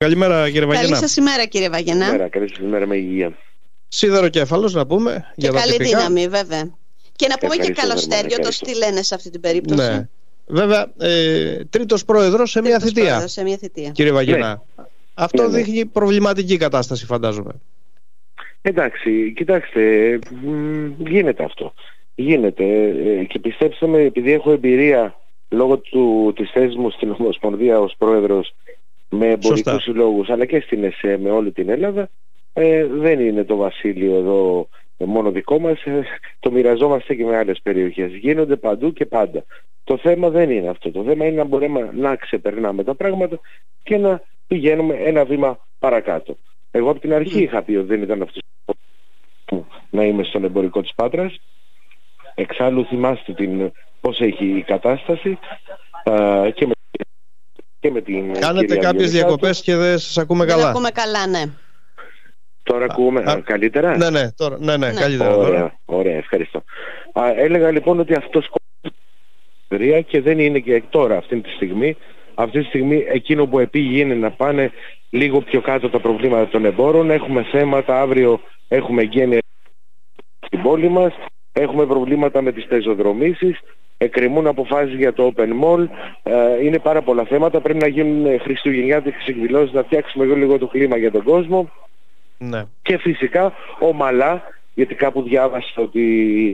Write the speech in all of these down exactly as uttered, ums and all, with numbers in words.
Καλημέρα κύριε Βαγενά. Καλή σας ημέρα κύριε Βαγενά. Καλημέρα, καλή σας ημέρα με υγεία. Σίδεροκέφαλος να πούμε. Και για καλή τα δύναμη βέβαια. Και να πούμε ευχαριστώ, και καλοστέριο, το ευχαριστώ. τι λένε σε αυτή την περίπτωση. Ναι. Βέβαια, ε, τρίτος πρόεδρος σε μια θητεία. Πρόεδρος σε μια θητεία. Κύριε Βαγενά. Ναι. Αυτό ναι, ναι. δείχνει προβληματική κατάσταση, φαντάζομαι. Εντάξει, κοιτάξτε, μ, γίνεται αυτό. Γίνεται ε, και πιστέψτε με, επειδή έχω εμπειρία λόγω του, της θέσης μου στην Ομοσπονδία ως πρόεδρος με εμπορικούς συλλόγους αλλά και στην ΕΣΕ με όλη την Ελλάδα, ε, δεν είναι το βασίλειο εδώ μόνο δικό μας, ε, το μοιραζόμαστε και με άλλες περιοχές. Γίνονται παντού και πάντα. Το θέμα δεν είναι αυτό. Το θέμα είναι να μπορούμε να ξεπερνάμε τα πράγματα και να πηγαίνουμε ένα βήμα παρακάτω. Εγώ από την αρχή είχα πει ότι δεν ήταν αυτό να είμαι στον εμπορικό της Πάτρας. Εξάλλου θυμάστε την, πώς έχει η κατάσταση α, και, με, και με την Κάνετε κάποιες διακοπές και δεν σας ακούμε καλά. Δεν ακούμε καλά, ναι. Τώρα ακούμε α, καλύτερα. Ναι, ναι, τώρα, ναι, ναι, ναι. καλύτερα. Ωραία, τώρα. ωραία, ευχαριστώ. Α, έλεγα λοιπόν ότι αυτό σκοπεύει και δεν είναι και τώρα αυτή τη στιγμή. Αυτή τη στιγμή εκείνο που επήγει είναι να πάνε λίγο πιο κάτω τα προβλήματα των εμπόρων. Έχουμε θέματα, αύριο έχουμε εγγένεια στην πόλη μας. Έχουμε προβλήματα με τις πεζοδρομήσεις. Εκκρεμούν αποφάσεις για το Open Mall. Ε, είναι πάρα πολλά θέματα. Πρέπει να γίνουν χριστουγεννιάτικες εκδηλώσεις, να φτιάξουμε λίγο το κλίμα για τον κόσμο. Ναι. Και φυσικά ομαλά, γιατί κάπου διάβασα ότι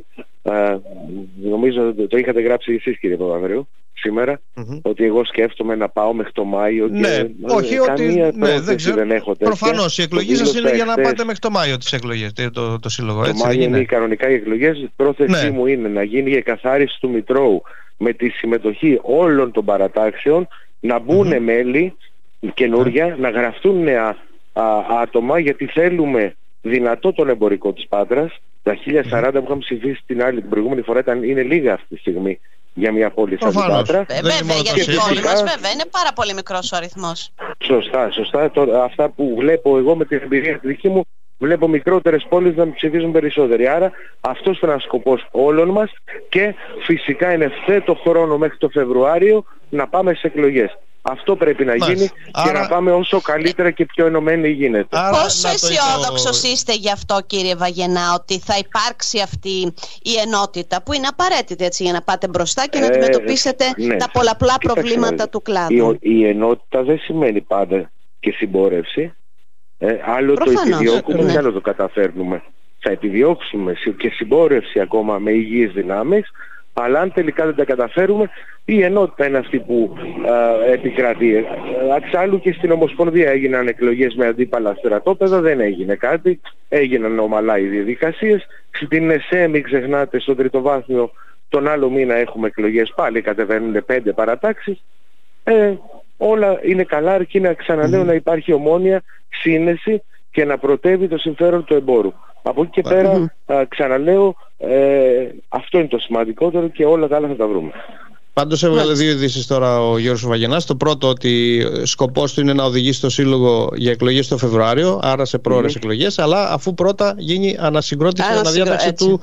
ε, νομίζω το είχατε γράψει εσείς κύριε Παπανδρέου σήμερα, mm-hmm. ότι εγώ σκέφτομαι να πάω μέχρι το Μάιο και ναι, όχι καμία ότι ναι, δεν, ξέρω, δεν έχω τέτοια. Προφανώς οι εκλογές σας είναι για να χθες, πάτε μέχρι το Μάιο τις εκλογές, το, το, το σύλλογο. Το έτσι, Μάιο είναι είναι κανονικά οι εκλογές. Η πρόθεσή ναι. μου είναι να γίνει η εκαθάριση του Μητρώου με τη συμμετοχή όλων των παρατάξεων, να μπουν mm-hmm. μέλη καινούρια, mm-hmm. να γραφτούν νέα α, άτομα, γιατί θέλουμε δυνατό τον εμπορικό της Πάτρας. Τα χίλια σαράντα mm-hmm. που είχαμε ψηφίσει την άλλη την προηγούμενη φορά ήταν, είναι λίγα αυτή τη στιγμή για μια πόλη σαν την Πάτρα. Ε, βέβαια, για την πόλη μας βέβαια είναι πάρα πολύ μικρός ο αριθμός. Σωστά, σωστά. Τώρα, αυτά που βλέπω εγώ με την εμπειρία τη δική μου, βλέπω μικρότερες πόλεις να ψηφίζουν περισσότεροι. Άρα αυτός ήταν ο σκοπός όλων μας και φυσικά είναι φέτο χρόνο μέχρι το Φεβρουάριο να πάμε στις εκλογές. Αυτό πρέπει να γίνει Μάλιστα. και Άρα... να πάμε όσο καλύτερα και πιο ενωμένοι γίνεται. Άρα, πόσο αισιόδοξος το... είστε γι' αυτό κύριε Βαγενά, ότι θα υπάρξει αυτή η ενότητα που είναι απαραίτητη έτσι, για να πάτε μπροστά και να ε, αντιμετωπίσετε ναι. τα πολλαπλά Κοίταξε, προβλήματα ναι. του κλάδου. Η, η ενότητα δεν σημαίνει πάντα και συμπόρευση. Ε, άλλο Προφανώς, το επιδιώκουμε ναι. και άλλο το καταφέρνουμε. Θα επιδιώξουμε και συμπόρευση ακόμα με υγιείς δυνάμεις, αλλά αν τελικά δεν τα καταφέρουμε, η ενότητα είναι αυτή που α, επικρατεί. Αξάλλου και στην Ομοσπονδία έγιναν εκλογές με αντίπαλα στρατόπεδα, δεν έγινε κάτι, έγιναν ομαλά οι διαδικασίες. Στην ΕΣΕ, μην ξεχνάτε, στο τριτοβάθμιο τον άλλο μήνα έχουμε εκλογές, πάλι κατεβαίνουν πέντε παρατάξεις. Ε, όλα είναι καλά, αρκεί να ξαναλέω mm. να υπάρχει ομόνοια, σύνεση και να πρωτεύει το συμφέρον του εμπόρου. Από εκεί και mm. πέρα, α, ξαναλέω, ε, αυτό είναι το σημαντικότερο και όλα τα άλλα θα τα βρούμε. Πάντως έβγαλε δύο ειδήσεις τώρα ο Γιώργος Βαγενάς. Το πρώτο, ότι σκοπός του είναι να οδηγήσει το Σύλλογο για εκλογές το Φεβρουάριο, άρα σε πρόορες mm. εκλογές, αλλά αφού πρώτα γίνει ανασυγκρότηση και αναδιάταξη του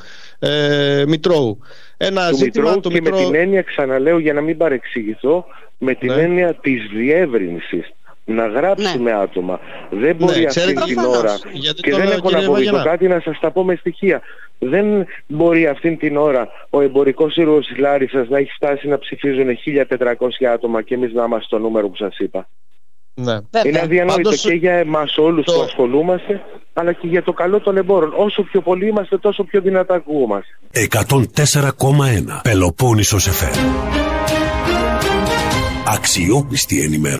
ε, Μητρώου. Ένα του ζήτημα Μητρώου του και Μητρώου... με την έννοια, ξαναλέω για να μην παρεξηγηθώ, με την ναι. έννοια της διεύρυνσης. Να γράψουμε ναι. άτομα. Δεν μπορεί ναι, αυτή την ώρα. Γιατί και τώρα, δεν έχω να αποδείξω κάτι, να σας τα πω με στοιχεία. Δεν μπορεί αυτή την ώρα ο εμπορικός σύλλογος της Λάρισσας να έχει φτάσει να ψηφίζουν χίλια τετρακόσια άτομα και εμείς να είμαστε στο νούμερο που σας είπα. Ναι. Είναι αδιανόητο Πάντως... και για εμάς όλους το... που ασχολούμαστε, αλλά και για το καλό των εμπόρων. Όσο πιο πολλοί είμαστε, τόσο πιο δυνατά ακούμαστε. εκατόν τέσσερα κόμμα ένα Πελοπόννησος εφ εμ. Αξιόπιστη ενημέρωση.